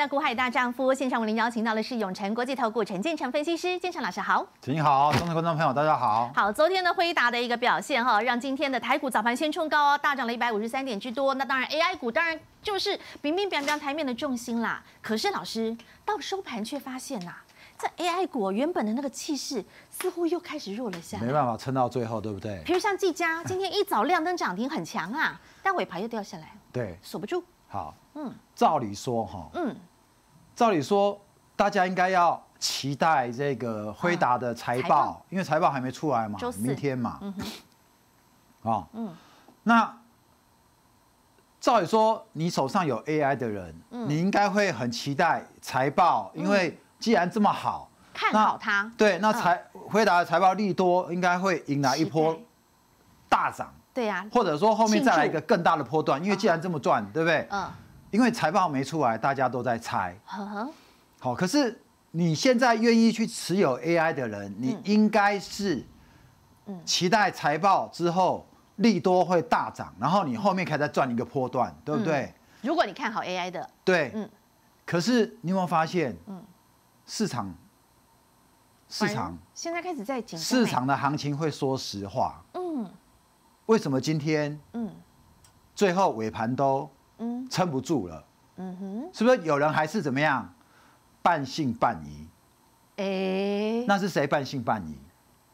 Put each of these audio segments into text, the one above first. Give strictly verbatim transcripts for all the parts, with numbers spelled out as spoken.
的股海大丈夫，现场我们邀请到的是永诚国际投顾陈建成分析师，建成老师好。 陈您好，中的观众朋友大家好。 好，昨天的辉达的一个表现哈，让今天的台股早盘先冲高哦，大涨了一百五十三点之多。那当然 A I 股当然就是明明表表台面的重心啦。可是老师到收盘却发现呐、啊，这 A I 股原本的那个气势似乎又开始弱了下来。 没办法撑到最后，对不对？ 比如像技嘉，今天一早亮灯涨停很强啊，但尾盘又掉下来， 对， 锁不住。 好， 嗯， 照理说哈， 嗯， 照理说大家应该要期待这个辉达的财报， 财报因为财报还没出来嘛， 周四明天嘛， 嗯哼， 哦， 嗯， 那照理说你手上有 A I 的人， 嗯你应该会很期待财报，因为既然这么好， 看好它。 对，那财辉达的财报利多，应该会迎来一波期待大涨。 对呀、啊， 或者说后面再来一个更大的波段，因为既然这么赚，对不对？ 嗯， 因为财报没出来，大家都在猜。 呵呵， 好，可是你现在愿意去持有 A I 的人，你应该是期待财报之后利多会大涨，然后你后面可以再赚一个波段，对不对？ 如果你看好 A I 的， 对。 嗯可是你有没有发现， 嗯市场市场现在开始在紧张市场的行情会说实话。 嗯为什么今天嗯最后尾盘都嗯撑不住了？ 嗯哼， 是不是有人还是怎么样半信半疑？ 哎， 那是谁半信半疑？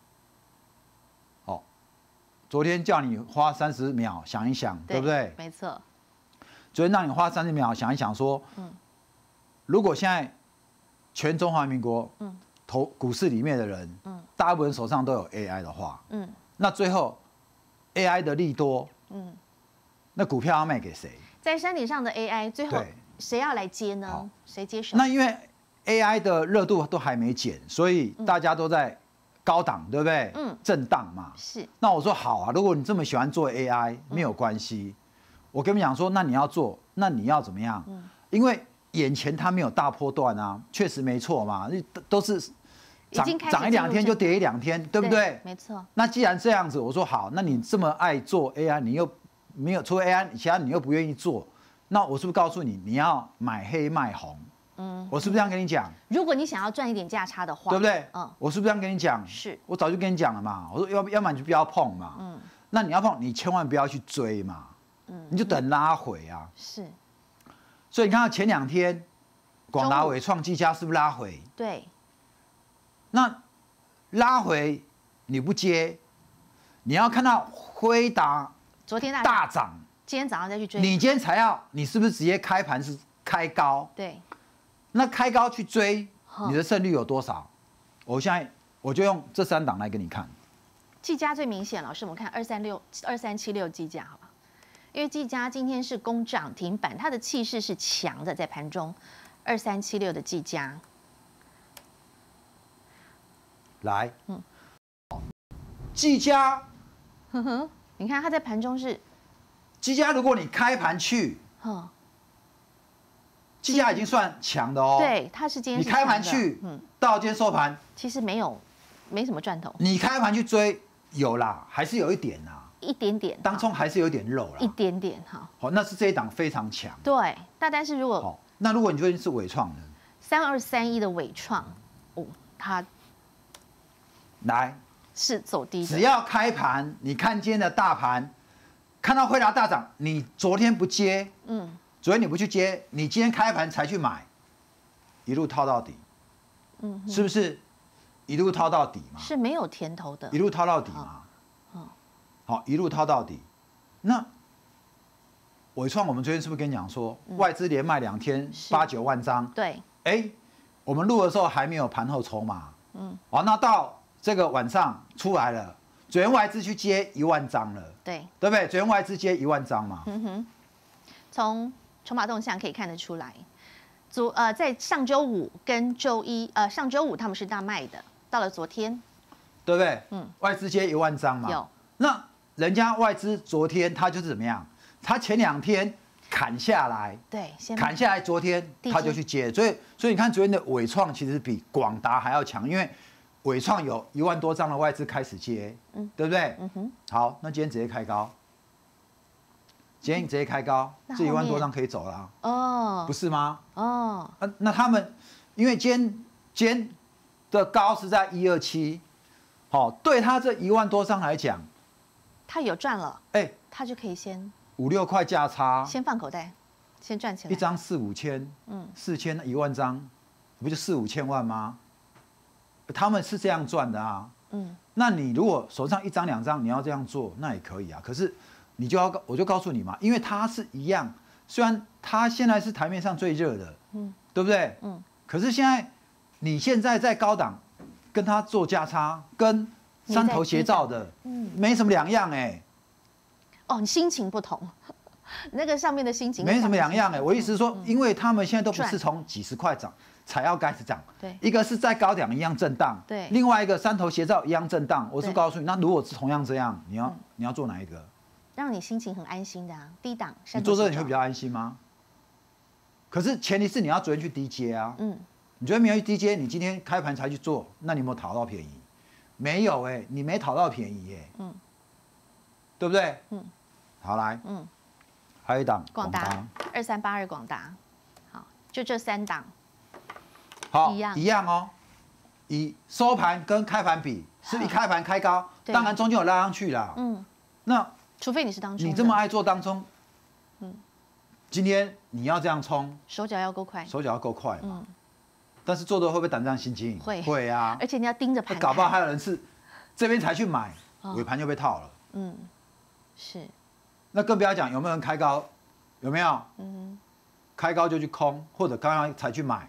哦，昨天叫你花三十秒想一想，对不对？ 没错， 昨天让你花三十秒想一想，说， 嗯如果现在全中华民国嗯投股市里面的人， 嗯大部分人手上都有 A I 的话， 嗯那最后 A I 的利多， 嗯， 那股票要卖给谁？ 在山顶上的 A I 最后对谁要来接好呢？谁接手？ 那因为 A I 的热度都还没减，所以大家都在高档，对不对？ 嗯震荡嘛。 是那我说好啊，如果你这么喜欢做 A I， 没有关系。我跟你讲说，那你要做，那你要怎么样？ 嗯因为眼前它没有大波段啊，确实没错嘛，都都是涨已经开始涨一两天就跌一两天，对不对？ 没错， 那既然这样子，我说好，那你这么爱做 A I， 你又没有除了 A I， 其他你又不愿意做，那我是不是告诉你，你要买黑卖红？ 嗯， 我是不是这样跟你讲？ 如果你想要赚一点价差的话， 对不对？ 嗯， 我是不是这样跟你讲？ 是我早就跟你讲了嘛。我说要要么你就不要碰嘛。 嗯那你要碰，你千万不要去追嘛。 嗯， 你就等拉回啊。 是， 所以你看到前两天，广达、伟创、技嘉是不是拉回？ 对， 那拉回你不接，你要看到辉达昨天大大涨， 今天早上再去追， 你今天才要，你是不是直接开盘是开高？ 对， 那开高去追， 哼你的胜率有多少？我现在我就用这三档来给你看。 技嘉最明显，老师我们看二三六二三七六技嘉好吧，因为技嘉今天是攻涨停板，它的气势是强的，在盘中二三七六的技嘉， 来， 嗯技嘉， 呵呵，你看它在盘中是， 技嘉，如果你开盘去， 哼， 技嘉已经算强的哦。， 对，它是今天你开盘是强的去， 嗯， 到今天收盘， 其实没有没什么赚头， 你开盘去追，有啦，还是有一点啦， 一点点， 当中还是有一点肉一啦。 点点哈， 好，那是这一档非常强。 对，但但是如果好，那如果你觉得是伟创呢？ 三二三一的伟创，哦，它来， 是走低的， 只要开盘，你看今天的大盘，看到辉达大涨，你昨天不接， 嗯昨天你不去接，你今天开盘才去买，一路套到底， 嗯哼， 是不是？一路套到底嘛， 是没有甜头的一，路套到底嘛， 嗯好，一路套到底。那伟创，我们昨天是不是跟你讲说，外资连卖两天是八九万张？ 对， 哎，我们录的时候还没有盘后筹码， 嗯好，那到这个晚上出来了，昨天外资去接一万张了， 对， 对不对？昨天外资接一万张嘛， 嗯哼，从筹码动向可以看得出来，昨呃在上周五跟周一，呃上周五他们是大卖的，到了昨天对不对？ 嗯， 外资接一万张嘛， 有， 那人家外资昨天他就是怎么样？他前两天砍下来， 对，先砍下来，昨天低他就去接，所以所以你看昨天的伟创其实比广达还要强，因为伟创有一万多张的外资开始接， 嗯对不对？ 嗯哼， 好，那今天直接开高， 今天直接开高，这一万多张可以走了、啊， 哦， 不是吗？ 哦， 啊，那他们因为今天今天的高是在一二七，好，对他这一万多张来讲， 他有赚了， 哎、欸， 他就可以先五六块价差， 先放口袋，先赚起来， 一张四五千，嗯，四千一万张，不就四五千万吗？他们是这样赚的啊，嗯，那你如果手上一张两张，你要这样做，那也可以啊，可是。你就要我就告诉你嘛，因为它是一样，虽然它现在是台面上最热的，嗯，对不对？嗯，可是现在你现在在高档跟它做价差，跟山头斜照的，嗯，没什么两样哎、欸。 哦，你心情不同，那个上面的心情没什么两样哎、欸。我意思是说，因为他们现在都不是从几十块涨才要开始涨， 对， 一个是在高档一样震荡， 对， 另外一个山头斜照一样震荡。我是告诉你，那如果是同样这样，你要你要做哪一个？ 让你心情很安心的啊，低档。 你做这个你会比较安心吗？可是前提是你要昨天去低接啊。嗯。你昨天没有去低接，你今天开盘才去做，那你有没有讨到便宜？没有哎、欸，你没讨到便宜哎、欸。嗯。对不对？嗯。好来。嗯。还有一档。 广达二三八二广达，好，就这三档。 好，一样一样哦。以收盘跟开盘比，是一开盘开高，当然中间有拉上去啦。嗯。那除非你是当冲， 你这么爱做当冲，嗯，今天你要这样冲， 手脚要够快， 手脚要够快嘛。嗯，但是做的会不会胆战心惊？ 会， 会啊。 而且你要盯着盘， 搞不好还有人是这边才去买，尾盘就被套了。 嗯，是。 那更不要讲有没有人开高，有没有？嗯，开高就去空，或者刚刚才去买。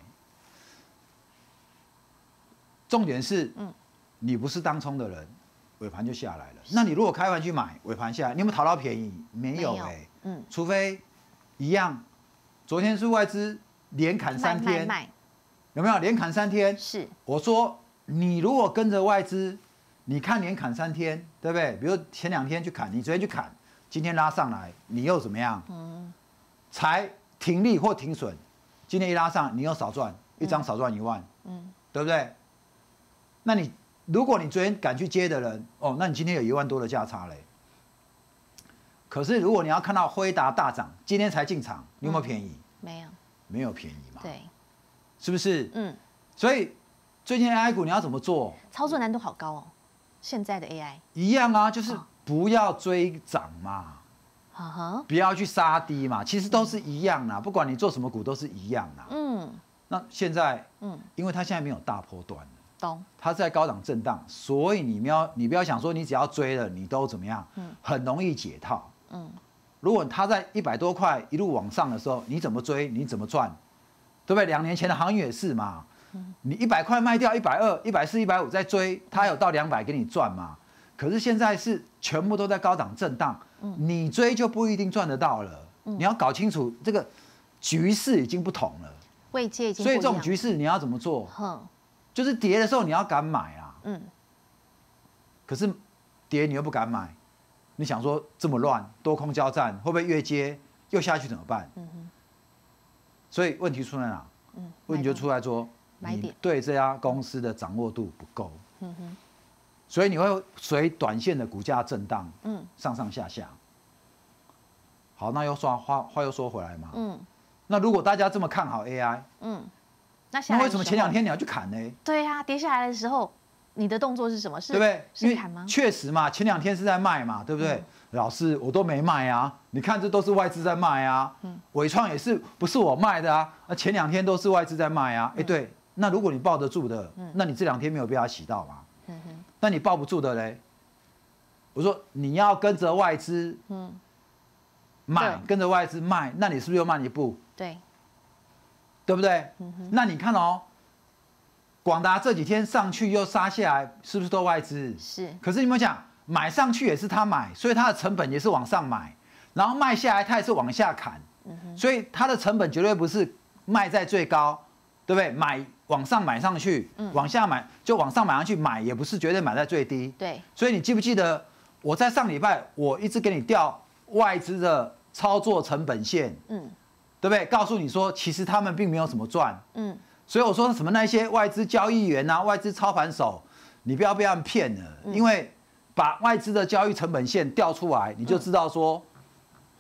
重点是，嗯，你不是当冲的人。尾盘就下来了，那你如果开盘去买，尾盘下来，你有没有讨到便宜？没有哎、欸，嗯，除非一样，昨天是外资连砍三天，有没有连砍三天？ 是， 我说你如果跟着外资，你看连砍三天，对不对？比如前两天去砍，你昨天去砍，今天拉上来，你又怎么样？嗯，才停利或停损，今天一拉上，你又少赚一张，少赚一万，嗯，对不对？那你。如果你昨天敢去接的人，哦，那你今天有一万多的价差嘞。可是如果你要看到辉达大涨，今天才进场，你有没有便宜？ 嗯、没有， 没有便宜嘛。 对， 是不是？嗯。所以最近 A I 股你要怎么做？ 操作难度好高哦，现在的 A I 一样啊，就是不要追涨嘛，哦、不要去杀低嘛，其实都是一样啦，不管你做什么股都是一样啦。嗯。那现在，嗯，因为它现在没有大波段。它在高档震荡，所以你不要你不要想说你只要追了，你都怎么样，嗯、很容易解套。嗯，如果它在一百多块一路往上的时候，你怎么追，你怎么赚，对不对？两年前的航运也是嘛，嗯、你一百块卖掉一百二、一百四、一百五再追，它有到两百给你赚嘛。可是现在是全部都在高档震荡，嗯、你追就不一定赚得到了。嗯、你要搞清楚这个局势已经不同了， 位阶已经不一样了， 所以这种局势你要怎么做？嗯就是跌的时候你要敢买啊，嗯，可是跌你又不敢买，你想说这么乱，多空交战，会不会越接又下去怎么办？嗯哼，所以问题出在哪？嗯，问题就出来说，你对这家公司的掌握度不够，嗯哼，所以你会随短线的股价震荡，嗯，上上下下。好，那又说话话又说回来嘛，嗯，那如果大家这么看好 A I， 嗯。那, 那为什么前两天你要去砍呢？ 对呀、啊，跌下来的时候，你的动作是什么？是对不对？ 是砍吗？ 确实嘛，前两天是在卖嘛，对不对？嗯、老师，我都没卖啊，你看这都是外资在卖啊。嗯。伟创也是，不是我卖的啊？那前两天都是外资在卖啊。哎、嗯，对，那如果你抱得住的，嗯、那你这两天没有被他洗到嘛？嗯哼。那你抱不住的嘞？我说你要跟着外资，嗯，买，跟着外资卖，那你是不是又慢一步？ 对。 对不对？嗯、那你看哦，广达这几天上去又杀下来，是不是都外资？ 是。 可是你们讲，买上去也是他买，所以他的成本也是往上买，然后卖下来他也是往下砍，嗯、所以他的成本绝对不是卖在最高，对不对？买往上买上去，嗯、往下买就往上买上去，买也不是绝对买在最低。 对。 所以你记不记得我在上礼拜我一直给你调外资的操作成本线？嗯。对不对？告诉你说，其实他们并没有什么赚，嗯，所以我说什么那些外资交易员啊、外资操盘手，你不要被他们骗了，嗯、因为把外资的交易成本线调出来，你就知道说，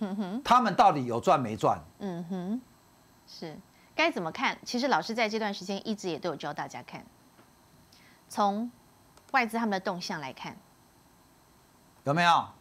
嗯哼， 他们到底有赚没赚？ 嗯哼，是该怎么看？其实老师在这段时间一直也都有教大家看，从外资他们的动向来看， 有没有？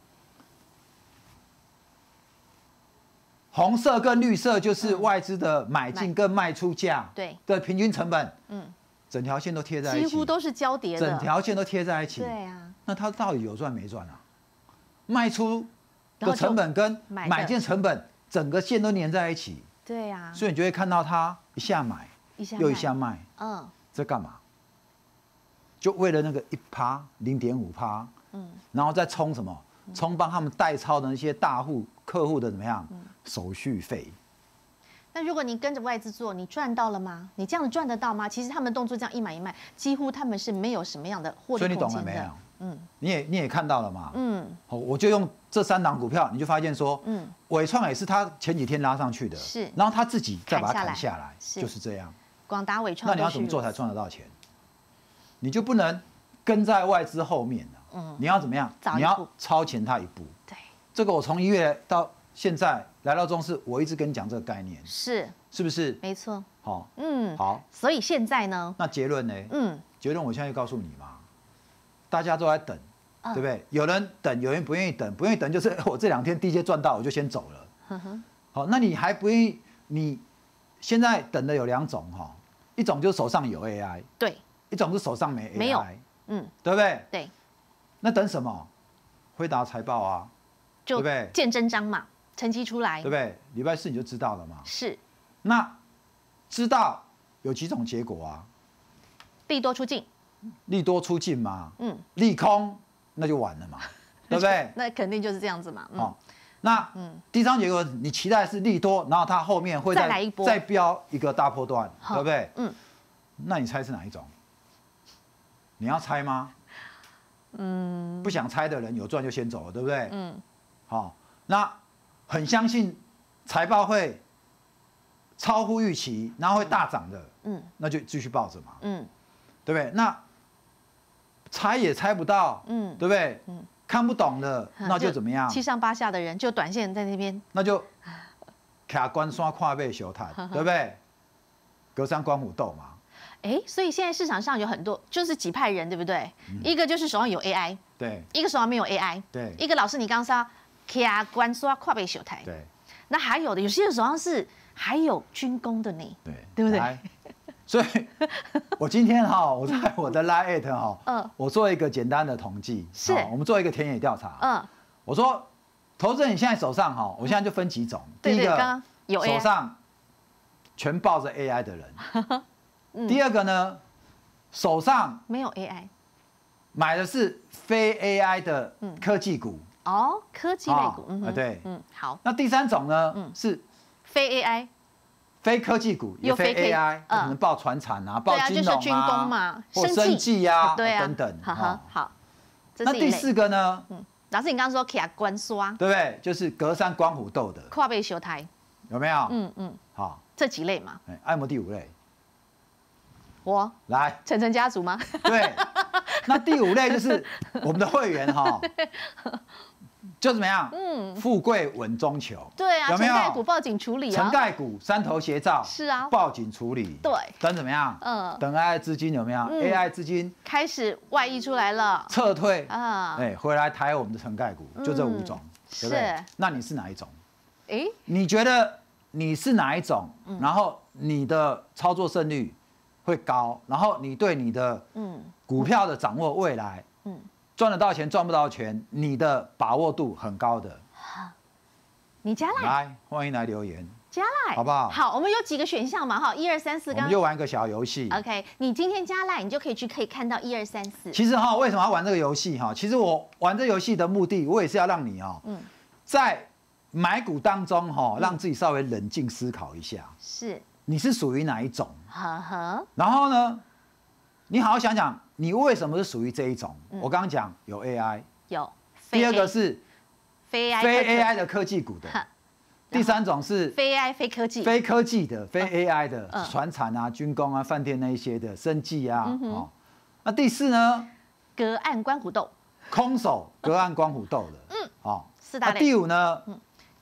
红色跟绿色就是外资的买进跟卖出价对的平均成本， 嗯， 整条线都贴在一起， 几乎都是交叠的， 整条线都贴在一起。 对啊， 那它到底有赚没赚啊？卖出然后就的成本跟买的买进成本，整个线都粘在一起， 对啊， 所以你就会看到它一下买， 一下又一卖下卖， 嗯这干嘛？就为了那个一趴零点五趴， 嗯， 然后再冲什么？冲帮他们代操的那些大户客户的怎么样？ 嗯手续费。 那如果你跟着外资做，你赚到了吗？你这样子赚得到吗？其实他们动作这样一买一卖，几乎他们是没有什么样的获所以利你懂了没有空间的。？嗯你也你也看到了嘛？ 嗯好，我就用这三档股票，你就发现说， 嗯， 伟创也是他前几天拉上去的， 是然后他自己再把它砍下来砍下来， 是就是这样。 广达、伟创， 那你要怎么做才赚得到钱？你就不能跟在外资后面了， 嗯你要怎么样早一？步你要超前他一步。 对， 这个我从一月到现在来到中视，我一直跟你讲这个概念， 是是不是？ 没错。 好， 嗯， 好， 所以现在呢， 那结论呢？ 嗯， 结论我现在就告诉你嘛，大家都在等， 嗯对不对？有人等，有人不愿意等，不愿意等就是我这两天低阶赚到，我就先走了。 呵呵， 好，那你还不愿意？你现在等的有两种哈，一种就是手上有 A I， 对， 一种是手上没 A I， 没有嗯， 对不对？ 对， 那等什么？辉达财报啊，对就不对见真章嘛，成绩出来对不，对？礼拜四你就知道了嘛。 是那知道有几种结果啊？ 利多出尽， 利多出尽嘛， 嗯， 利空那就完了嘛，对不对？ 那肯定就是这样子嘛，嗯， 哦，那第三结果你期待是利多，然后它后面会再来一波再标一个大波段， 好对不对？ 嗯， 那你猜是哪一种？你要猜吗？嗯，不想猜的人有赚就先走了，对不对？ 嗯， 好，那很相信财报会超乎预期，然后会大涨的， 嗯那就继续抱着嘛， 嗯对不对？那猜也猜不到， 嗯， 对不对？ 嗯看不懂的，那就怎么样？ 七上八下的人就短线在那边， 那就卡关刷跨背修探，对不对？隔山观虎斗嘛， 哎，所以现在市场上有很多就是几派人，对不对？一个就是手上有 A I， 对一个手上没有 A I， 对一个老师你刚刚说卡关刷跨背手台， 对那还有的有些人手上是还有军工的呢， 对， 对不对来？所以，我今天哈，我在我的 Line at 哈， 嗯我做一个简单的统计， 是好我们做一个田野调查。 嗯， 我说，投资人你现在手上哈，我现在就分几种。第一个对对刚刚有 A I 手上全抱着 A I 的人， 嗯第二个呢，手上没有 A I 买的是非 A I 的科技股。 哦，科技类股哦， 嗯哼啊对嗯，好， 那第三种呢， 嗯是非 A I， 非科技股，也又非非 K- A I， 嗯可能报船产啊，报对啊， 金融就是军工啊， 嘛， 或生生技啊， 对啊， 等等。 好好哦好，这是一类。 那第四个呢， 嗯，老师你刚刚说卡关刷对不对？就是隔山观虎斗的， 跨背修台， 有没有？ 嗯嗯， 好， 这几类嘛， 哎，爱摩第五类， 我来， 晨晨家族吗？ 对，那第五类就是我们的会员哈，就怎么样？ 嗯， 富贵稳中求， 对啊， 有没有陈盖股报警处理陈啊， 盖股三头斜照， 是啊报警处理， 对等怎么样？ 嗯等 A I 资金有没有嗯 ？A I 资金开始外溢出来了撤退， 啊， 哎，回来抬我们的陈盖股，就这五种，对不对是？ 那你是哪一种？ 哎， 你觉得你是哪一种？ 嗯然后你的操作胜率会高，然后你对你的嗯股票的掌握未来， 嗯， 赚得到钱赚不到钱，你的把握度很高的， 你加赖来欢迎来留言， 加赖， 好不好好，我们有几个选项嘛，哈，一二三四， 我刚们就玩一个小游戏。 OK，你今天加赖，你就可以去可以看到一二三四， 其实哈，为什么要玩这个游戏哈？其实我玩这游戏的目的，我也是要让你哦， 嗯， 在买股当中哈，让自己稍微冷静思考一下， 是， 你是属于哪一种？ 呵呵， 然后呢，你好好想想，你为什么是属于这一种？ 嗯我刚刚讲有 A I， 有， 第二个是非 A I 非科 A I 的科技股的哈， 第三种是非 A I 非科技， 非科技的、非 A I 的嗯， 船产啊、军工啊、饭店那一些的、生技啊， 嗯哼哦，那第四呢， 隔岸观虎斗， 空手隔岸观虎斗的，嗯，哦，那四大类， 第五呢，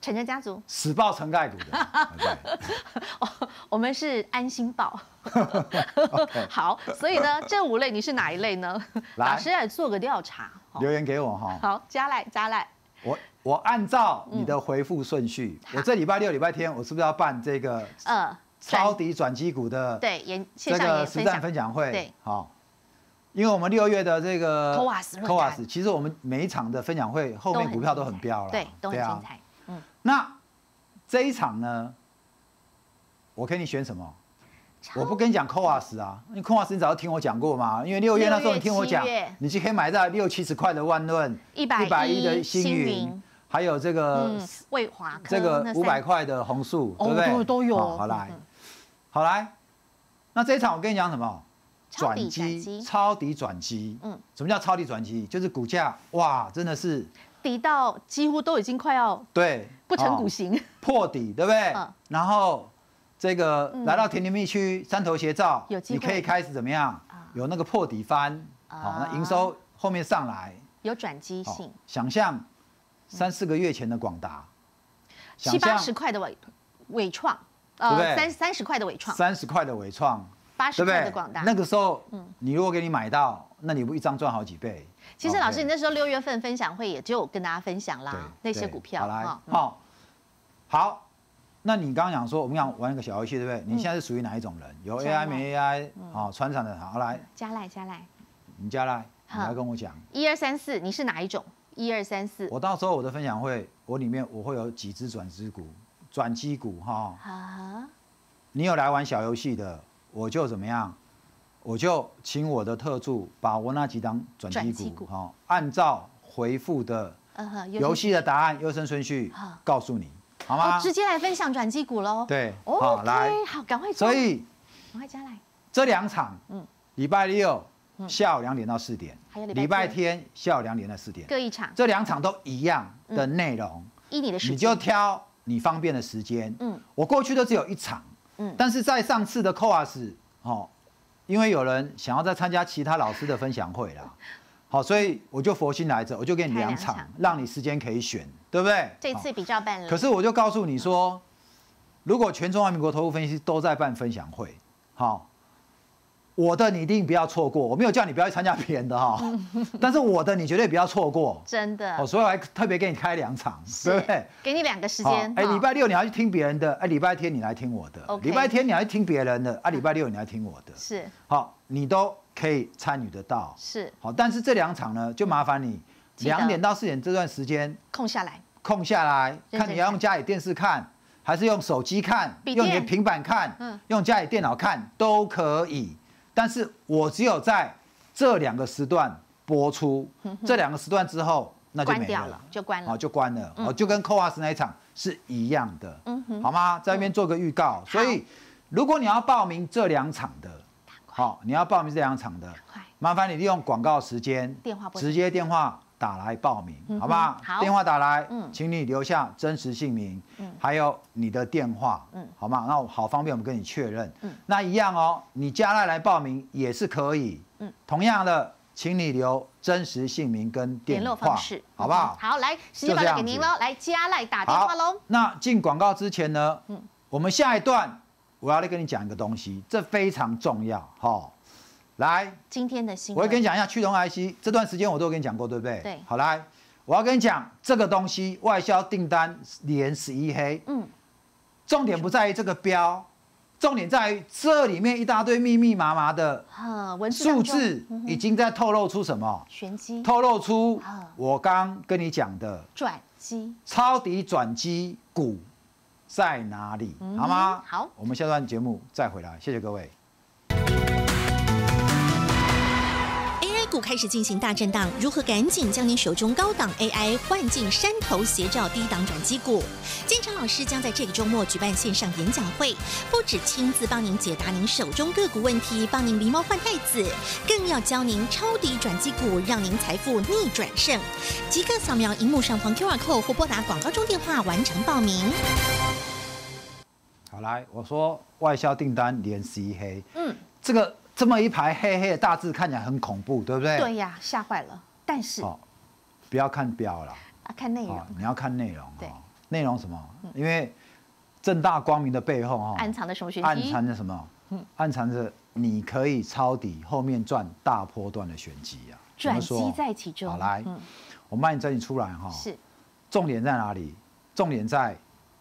陈真家族， 死抱成概股的。对， 我们是安心抱。好，所以呢，这五类你是哪一类呢？老师来做个调查， 留言给我哈。 好，加赖加赖。 我我按照你的回复顺序，我这礼拜六、礼拜天，我是不是要办这个呃抄底转机股的对研这个实战分享会？对，好。因为我们六月的这个 C O A S C O A S， 其实我们每一场的分享会后面股票都很飙了， 对，都很精彩。 嗯，那这一场呢，我给你选什么？我不跟你讲 C O A S 啊，因为 C O A S 你早就听我讲过嘛。因为六月那时候你听我讲，你就可以买在六七十块的万润， 一百一的星云，还有这个卫华科， 这个五百块的红树，对不对？ 都有。 好来，好来，那这一场我跟你讲什么？转机，抄底转机。嗯，什么叫抄底转机？就是股价哇，真的是底到几乎都已经快要对不成股形， 破底，对不对？然后这个来到甜甜蜜区三头斜照，你可以开始怎么样？有那个破底翻，好，那营收后面上来， 有转机性。 想象三四个月前的广达， 七八十块的伟伟创，呃，三三十块的伟创， 三十块的伟创。 八十块的广大， 那个时候，你如果给你买到，那你不一张赚好几倍？ 其实老师，你那时候六月份分享会也就跟大家分享啦，那些股票。 好来，好，好，那你刚刚讲说我们想玩一个小游戏，对不对？你现在是属于哪一种人？有 A I 没 A I？ 好，传产的，好来， 加赖加赖， 你加赖，你来跟我讲。 一二三四，你是哪一种？一二三四。 我到时候我的分享会，我里面我会有几只转机股、转机股哈。啊。你有来玩小游戏的？我就怎么样，我就请我的特助把我那几档转机股哈，按照回复的游戏的答案优先顺序告诉你，好吗？ 直接来分享转机股喽。 对，好来， 好，赶快。 所以赶快加来。 这两场，嗯，礼拜六下午两点到四点，还有礼拜天下午两点到四点， 各一场。 这两场都一样的内容， 依你的时间， 你就挑你方便的时间。嗯，我过去都只有一场。嗯，但是在上次的 C O A S 哦，因为有人想要再参加其他老师的分享会啦，好，所以我就佛心来着，我就给你两场，让你时间可以选，对不对？ 这次比较办了。 可是我就告诉你说，如果全中华民国投顾分析师都在办分享会，好。我的你一定不要错过，我没有叫你不要去参加别人的哈，但是我的你绝对不要错过， 真的。 哦，所以我还特别给你开两场，对不对？ 给你两个时间。 哎，礼拜六你要去听别人的，哎，礼拜天你来听我的。礼拜天你要去听别人的，啊，礼拜六你来听我的。 是。 好，你都可以参与得到。 是。 好，但是这两场呢，就麻烦你两点到四点这段时间空下来， 空下来，看你要用家里电视看，还是用手机看，用你的平板看，嗯，用家里电脑看都可以。但是我只有在这两个时段播出，这两个时段之后，那就没了， 就关了， 好，就关了，哦，就跟 C O A S 那一场是一样的，好吗？在那边做个预告。所以，如果你要报名这两场的，好，你要报名这两场的，麻烦你利用广告时间，直接电话打来报名，好不好？ 好， 电话打来，请你留下真实姓名，还有你的电话，好吗？那好方便我们跟你确认。那一样哦，你加赖来报名也是可以。同样的，请你留真实姓名跟电话方式，好不好？ 好，来，时间把给您喽，来加赖打电话喽。 那进广告之前呢，我们下一段我要来跟你讲一个东西，这非常重要，哈。来， 今天的新闻， 我会跟你讲一下驱动 I C， 这段时间我都有跟你讲过，对不对？ 对。 好，来，我要跟你讲这个东西，外销订单连十一黑。嗯。重点不在于这个标，重点在于这里面一大堆密密麻麻的数字，已经在透露出什么？ 玄机。 透露出我刚跟你讲的转机， 抄底转机股在哪里？好吗？ 好， 我们下段节目再回来，谢谢各位。 股开始进行大震荡，如何赶紧将你手中高档 A I 换进山头斜照低档转机股？建成老师将在这个周末举办线上演讲会，不只亲自帮您解答您手中个股问题，帮您狸猫换太子，更要教您抄底转机股，让您财富逆转胜。即刻扫描荧幕上方 Q R code 或拨打广告中电话完成报名。 好，来，我说外销订单连十一黑，嗯，这个。这么一排黑黑的大字看起来很恐怖，对不对？ 对呀，吓坏了。但是， 哦，不要看标了， 啊，看内容。 你要看内容。 对， 内容什么？因为正大光明的背后哈， 暗藏的什么玄机？ 暗藏着什么？暗藏着你可以抄底后面赚大波段的玄机啊！ 转机在其中。 好，来，我帮你整理出来哈。 是。 重点在哪里？重点在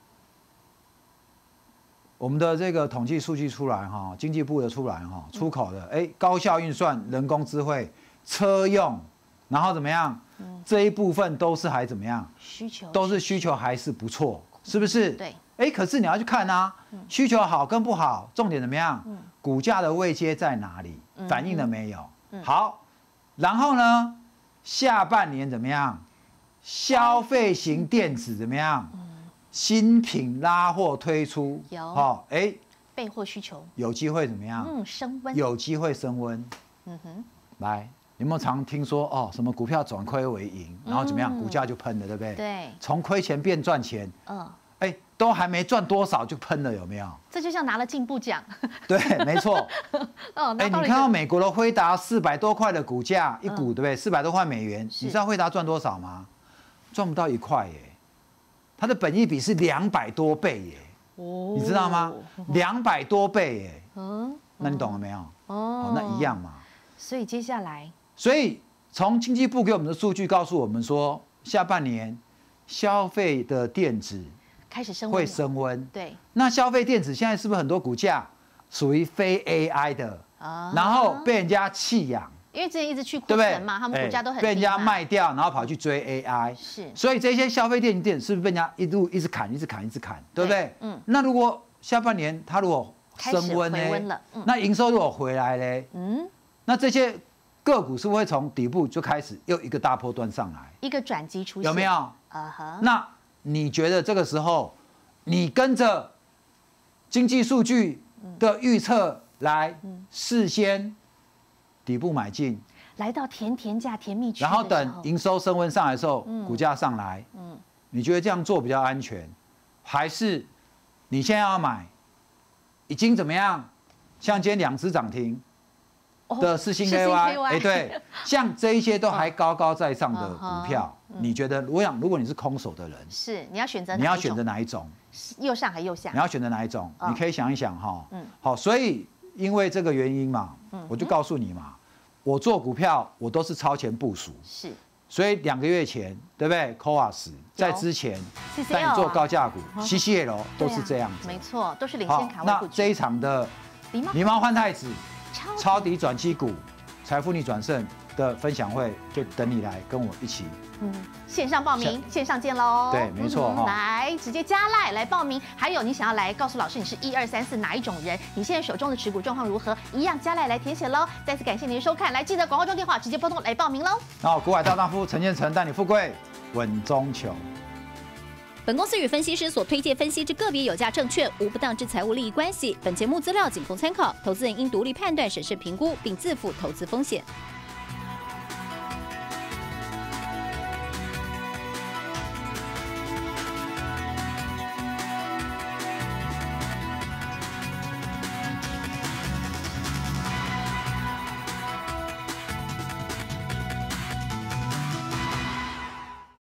我们的这个统计数据出来哈，经济部的出来哈，出口的哎，高效运算、人工智慧、车用，然后怎么样？这一部分都是还怎么样？ 需求都是需求还是不错，是不是？ 对。 哎，可是你要去看啊，需求好跟不好，重点怎么样？股价的位阶在哪里？反映了没有？好，然后呢？下半年怎么样？消费型电子怎么样？新品拉货推出， 有好，哎， 备货需求有机会怎么样？ 嗯，升温， 有机会升温。 嗯哼， 来，有没有常听说哦？什么股票转亏为盈，然后怎么样？股价就喷了，对不对？ 对， 从亏钱变赚钱。嗯。哎，都还没赚多少就喷了，有没有？ 这就像拿了进步奖。 对，没错。哦，哎，你看到美国的辉达四百多块的股价一股，对不对？四百多块美元，你知道辉达赚多少吗？赚不到一块耶。它的本益比是两百多倍耶。哦。你知道吗？两百多倍耶。嗯。那你懂了没有？哦。那一样嘛。 所以接下来， 所以从经济部给我们的数据告诉我们说，下半年消费的电子。 开始升温， 会升温。 对， 那消费电子现在是不是很多股价属于非 A I 的？啊，然后被人家弃养， 因为之前一直去库存嘛，他们股价都很低， 被人家卖掉，然后跑去追 A I。 是， 所以这些消费电子电子是不是被人家一路一直砍，一直砍，一直砍，对不对？嗯。那如果下半年它如果升温呢？那营收如果回来呢？嗯。那这些个股是不是会从底部就开始又一个大波段上来？ 一个转机出现， 有没有？啊哈。那你觉得这个时候，你跟着经济数据的预测来事先底部买进， 来到甜甜价、甜蜜区， 然后等营收升温上来的时候，股价上来，你觉得这样做比较安全，还是你现在要买，已经怎么样？像今天两只涨停的世芯 K Y， 哎，对，像这一些都还高高在上的股票。你觉得，我想，如果你是空手的人， 是你要选择你要选择哪一种？ 右上还右下？ 你要选择哪一种？你可以想一想哈。嗯。好，所以因为这个原因嘛，我就告诉你嘛，我做股票我都是超前部署。是。所以两个月前，对不对 ？C O A S 在之前带你做高价股 ，C C L 都是这样子。 没错，都是领先卡位布局。 那这一场的狸猫换太子抄底转机股，财富逆转胜的分享会，就等你来跟我一起。 嗯，线上报名，线上见喽。 对，没错哈、嗯。 来，直接加赖来报名。还有，你想要来告诉老师你是一二三四哪一种人？你现在手中的持股状况如何？一样加赖来填写喽。再次感谢您的收看，来记得广告中电话直接拨通来报名喽。 那股海大丈夫陈建成带你富贵稳中求。 本公司与分析师所推荐分析之个别有价证券无不当之财务利益关系。本节目资料仅供参考，投资人应独立判断、审慎评估，并自负投资风险。